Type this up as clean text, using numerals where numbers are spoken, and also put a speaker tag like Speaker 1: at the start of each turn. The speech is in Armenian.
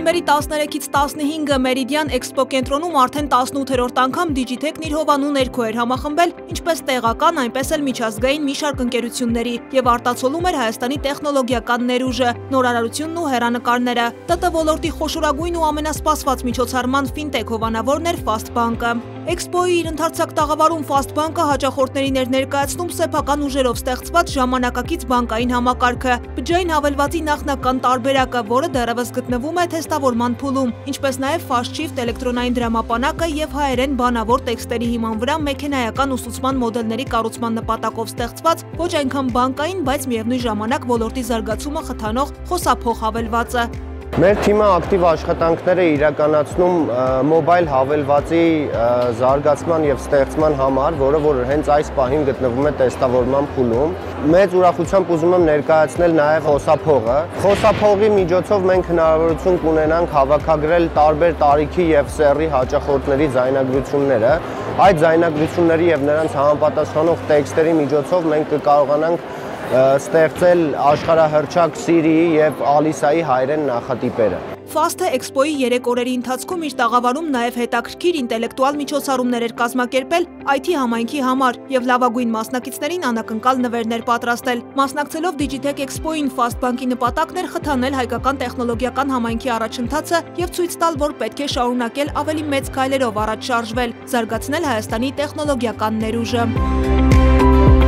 Speaker 1: Նոյեմբերի 13-ից 15-ը Մերիդիան Էքսպո կենտրոնում արդեն 18-րդ անգամ Digitech-ն իր հովանու ներքո էր համախմբել ինչպես տեղական, այնպես էլ միջազգային մի շարք ընկերությունների եւ արտացոլում էր Հայաստանի տեխնոլոգիական ներուժը, նորարարությունն ու հեռանկարները։ ՏՏ ոլորտի խոշորագույն ու ամենասպասված միջոցառման ֆինտեխ հովանավորն էր Fast Bank-ը։ Էքսպոյի իր ընդարձակ տաղավարում Fast Bank-ը հաճախորդներին էր ներկայացնում սեփական ուժերով ստեղծված ժամանակակից բանկային համակարգը, բջջային հավելվածի նախնական տարբերակը, որը դեռևս գտնվում է թեստավորման փուլում, ինչպես նաև Fast Shift էլեկտրոնային դրամապանակը եւ հայերեն բանավոր տեքստերի հիման վրա մեքենայական ուսուցման մոդելների կառուցման նպատակով ստեղծված ոչ այնքան բանկային, բայց միևնույն ժամանակ ոլորտի զարգացումը խթանող խոսափող հավելվածը։
Speaker 2: Մեր թիմը ակտիվ աշխատանքներ է իրականացնում մոբայլ հավելվածի զարգացման եւ ստեղծման համար, որը հենց այս պահին գտնվում է տեստավորման փուլում։ Մեծ ուրախությամբ ուզում եմ ներկայացնել նաեւ խոսափողը։ Խոսափողի միջոցով մենք հնարավորություն կունենանք հավաքագրել տարբեր տարիքի եւ սեռի հաճախորդների ձայնագրությունները։ Այդ ձայնագրությունների եւ նրանց համապատասխանող տեքստերի միջոցով մենք կկարողանանք ստեղծել աշխարհահռչակ Siri-ի եւ Alice-ի հայերեն նախատիպերը։
Speaker 1: Fast-ը Էքսպոյի 3 օրերի ընթացքում իր տաղավարում նաև հետաքրքիր ինտելեկտուալ միջոցառումներ էր կազմակերպել IT համայնքի համար եւ լավագույն մասնակիցներին անակնկալ նվերներ պատրաստել։ Մասնակցելով Digitech Expo-ին Fast Bank-ի նպատակն էր խթանել հայկական տեխնոլոգիական համայնքի առաջընթացը եւ ցույց տալ, որ պետք է շարունակել ավելի մեծ քայլերով առաջ շարժվել, զարգացնել Հայաստանի տեխնոլոգիական ներուժը։